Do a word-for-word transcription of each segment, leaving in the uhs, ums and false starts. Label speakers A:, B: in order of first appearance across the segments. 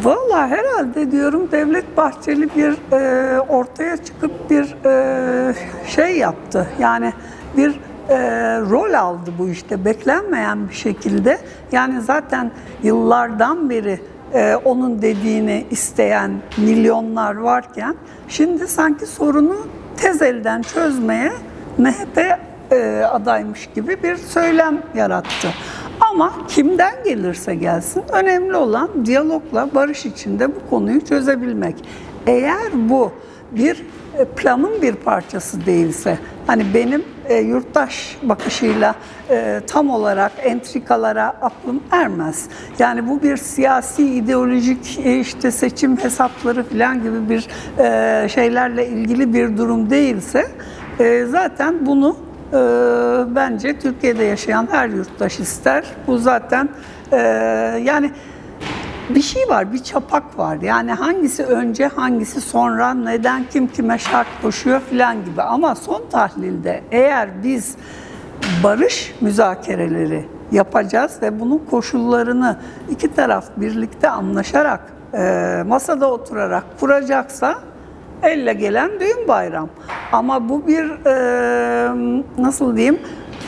A: Vallahi herhalde diyorum Devlet Bahçeli bir e, ortaya çıkıp bir e, şey yaptı. Yani bir e, rol aldı bu işte beklenmeyen bir şekilde. Yani zaten yıllardan beri e, onun dediğini isteyen milyonlar varken şimdi sanki sorunu tez elden çözmeye M H P e, adaymış gibi bir söylem yarattı. Ama kimden gelirse gelsin önemli olan diyalogla, barış içinde bu konuyu çözebilmek. Eğer bu bir planın bir parçası değilse, hani benim e, yurttaş bakışıyla e, tam olarak entrikalara aklım ermez. Yani bu bir siyasi, ideolojik e, işte seçim hesapları falan gibi bir e, şeylerle ilgili bir durum değilse e, zaten bunu e, bence Türkiye'de yaşayan her yurttaş ister. Bu zaten e, yani bir şey var, bir çapak var. Yani hangisi önce, hangisi sonra, neden kim kime şart koşuyor filan gibi. Ama son tahlilde eğer biz barış müzakereleri yapacağız ve bunun koşullarını iki taraf birlikte anlaşarak, e, masada oturarak kuracaksa elle gelen düğün bayram. Ama bu bir e, nasıl diyeyim,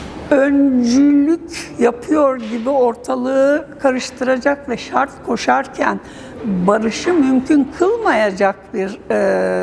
A: öncülük yapıyor gibi ortalığı karıştıracak ve şart koşarken barışı mümkün kılmayacak bir e,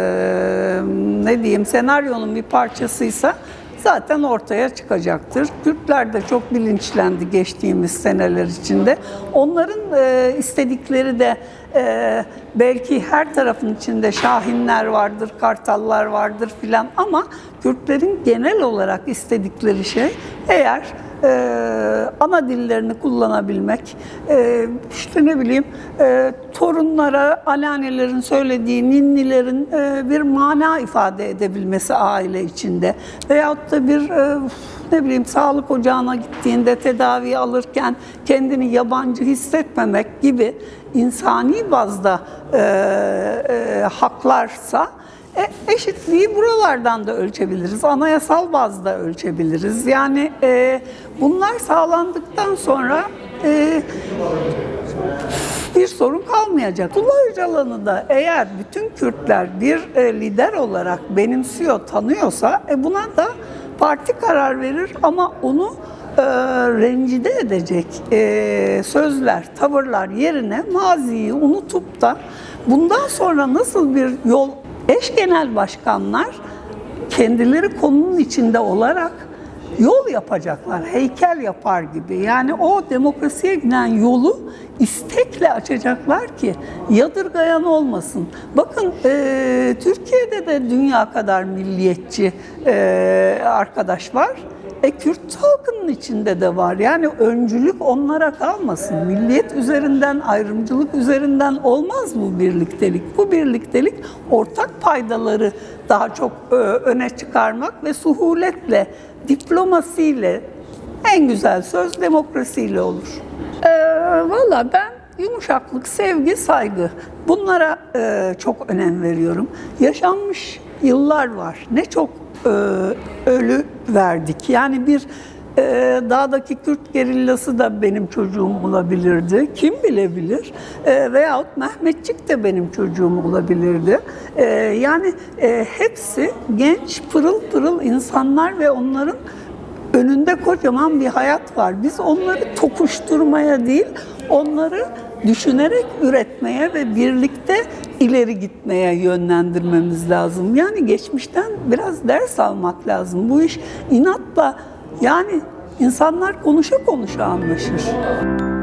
A: ne diyeyim senaryonun bir parçasıysa zaten ortaya çıkacaktır. Kürtler de çok bilinçlendi geçtiğimiz seneler içinde. Onların e, istedikleri de e, belki her tarafın içinde şahinler vardır, kartallar vardır filan ama Kürtlerin genel olarak istedikleri şey eğer e, ana dillerini kullanabilmek, e, işte ne bileyim e, torunlara anneannelerin söylediği ninnilerin e, bir mana ifade edebilmesi aile içinde veyahut da bir e, ne bileyim sağlık ocağına gittiğinde tedavi alırken kendini yabancı hissetmemek gibi insani bazda e, e, haklarsa E, eşitliği buralardan da ölçebiliriz, anayasal bazda ölçebiliriz. Yani e, bunlar sağlandıktan sonra e, bir sorun kalmayacak. Abdullah Öcalan'ı da eğer bütün Kürtler bir e, lider olarak benimsiyor, tanıyorsa e, buna da parti karar verir ama onu e, rencide edecek e, sözler, tavırlar yerine maziyi unutup da bundan sonra nasıl bir yol eş genel başkanlar kendileri konunun içinde olarak yol yapacaklar, heykel yapar gibi. Yani o demokrasiye giden yolu istekle açacaklar ki yadırgayan olmasın. Bakın e, Türkiye'de de dünya kadar milliyetçi e, arkadaş var. E, Kürt halkının içinde de var. Yani öncülük onlara kalmasın. Milliyet üzerinden, ayrımcılık üzerinden olmaz bu birliktelik. Bu birliktelik ortak paydaları daha çok e, öne çıkarmak ve suhuletle, diplomasiyle, en güzel söz demokrasiyle olur. E, Valla ben yumuşaklık, sevgi, saygı bunlara e, çok önem veriyorum. Yaşanmış yıllar var. Ne çok e, ölü verdik. Yani bir e, dağdaki Kürt gerillası da benim çocuğum olabilirdi. Kim bilebilir? E, veyahut Mehmetçik de benim çocuğum olabilirdi. E, yani e, hepsi genç, pırıl pırıl insanlar ve onların önünde kocaman bir hayat var. Biz onları tokuşturmaya değil, onları düşünerek üretmeye ve birlikte ileri gitmeye yönlendirmemiz lazım. Yani geçmişten biraz ders almak lazım. Bu iş inatla, yani insanlar konuşa konuşa anlaşır.